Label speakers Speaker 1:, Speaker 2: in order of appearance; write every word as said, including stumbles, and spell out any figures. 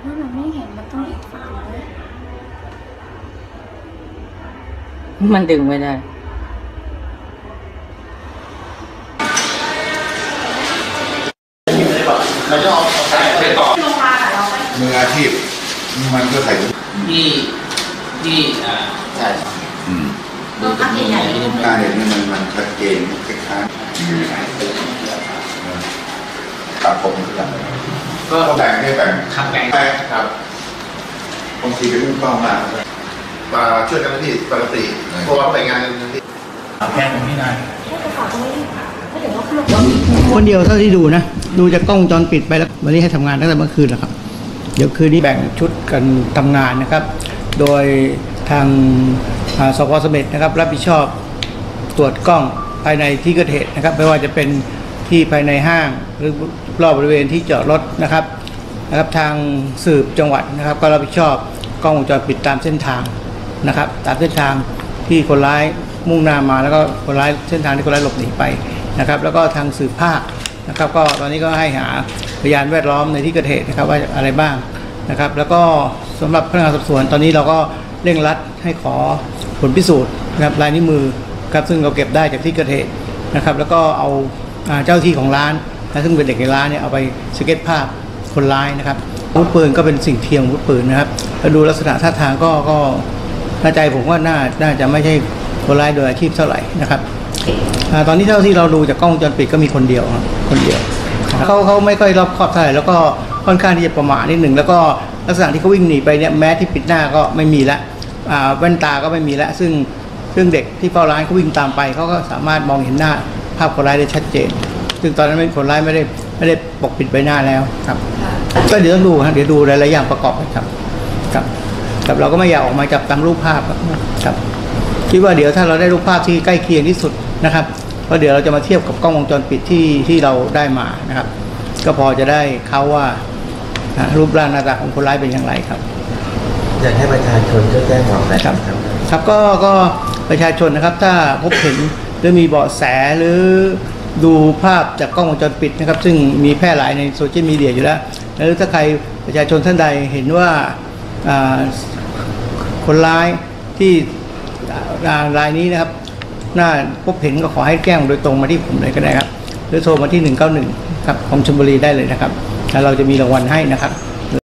Speaker 1: ถ้ามันไม่เห็นมันต้องอีกฝั่งเลย
Speaker 2: มันดึงไม่ได้
Speaker 3: มันจะเอาไปต่อมืออาชีพมันก็ใส่
Speaker 4: ที่ที่อ่าใช่
Speaker 3: อืมดูจากใหญ่ๆการเห็นนี่มันมันชัดเจนคล้ายๆตัดผมก็แบ่งให้แบ่ง
Speaker 4: ขับแบ่ง
Speaker 3: ครับบางทีเป็นลูกกล้องมามาช่วยกันที่ปกติเพราะว่าไปงานที่
Speaker 4: แพงไม่ได้
Speaker 5: คนเดียวเท่าที่ดูนะดูจากกล้องวงจรปิดไปแล้ววันนี้ให้ทำงานตั้งแต่เมื่อคืนแล้วครับเดี๋ยวคืนนี้แบ่งชุดกันทำงานนะครับโดยทางสพ.เสม็ดนะครับรับผิดชอบตรวจกล้องภายในที่เกิดเหตุนะครับไม่ว่าจะเป็นที่ภายในห้างหรือรอบบริเวณที่จอดรถนะครับนะครับทางสืบจังหวัดนะครับก็รับผิดชอบกล้องวงจรปิดตามเส้นทางนะครับตามเส้นทางที่คนร้ายมุ่งหน้ามาแล้วก็คนร้ายเส้นทางที่คนร้ายหลบหนีไปนะครับแล้วก็ทางสืบภาคนะครับก็ตอนนี้ก็ให้หาพยานแวดล้อมในที่เกิดเหตุนะครับว่าอะไรบ้างนะครับแล้วก็สำหรับพนักงานสอบสวนตอนนี้เราก็เร่งรัดให้ขอผลพิสูจน์นะครับลายนิ้วมือครับซึ่งเราเก็บได้จากที่เกิดเหตุนะครับแล้วก็เอาเจ้าที่ของร้านและซึ่งเป็นเด็กในร้านเนี่ยเอาไปสเก็ตภาพคนร้ายนะครับอาวุธปืนก็เป็นสิ่งเทียมอาวุธปืนนะครับแล้วดูลักษณะท่าทางก็ก็น่าใจผมว่าน่าน่าจะไม่ใช่คนร้ายโดยอาชีพเท่าไหร่นะครับตอนนี้เท่าที่เราดูจากกล้องวงจรปิดก็มีคนเดียวคนเดียวเขาเขาไม่ค่อยรอบคอบเท่าไหร่แล้วก็ค่อนข้างที่จะประมาทนิดหนึ่งแล้วก็ลักษณะที่เขาวิ่งหนีไปเนี่ยแม้ที่ปิดหน้าก็ไม่มีละแว่นตาก็ไม่มีละซึ่งซึ่งเด็กที่เฝ้าร้านเขาวิ่งตามไปเขาก็สามารถมองเห็นหน้าภาพคนร้ายได้ชัดเจนซึ่งตอนนั้นคนร้ายไม่ได้ไม่ได้ปกปิดใบหน้าแล้วครับก็เดี๋ยวต้องดูครับเดี๋ยวดูหลายๆอย่างประกอบกันครับครับแต่เราก็ไม่อยากออกมาจับตามรูปภาพครับคิดว่าเดี๋ยวถ้าเราได้รูปภาพที่ใกล้เคียงที่สุดนะครับเพราะเดี๋ยวเราจะมาเทียบกับกล้องวงจรปิดที่ที่เราได้มานะครับก็พอจะได้เขาว่ารูปร่างหน้าตาของคนร้ายเป็นอย่างไรครับ
Speaker 6: อยากให้ประชาชนช่วยแจ้งบอกนะครับ
Speaker 5: ครับก็ก็ประชาชนนะครับถ้าพบเห็นหรือมีเบาะแสหรือดูภาพจากกล้องวงจรปิดนะครับซึ่งมีแพร่หลายในโซเชียลมีเดียอยู่แล้วหรือถ้าใครประชาชนท่านใดเห็นว่าคนร้ายที่รายนี้นะครับน่าพบเห็นก็ขอให้แจ้งโดยตรงมาที่ผมเลยก็ได้ครับหรือโทรมาที่หนึ่งเก้าหนึ่งครับของชลบุรีได้เลยนะครับแล้วเราจะมีรางวัลให้นะครับ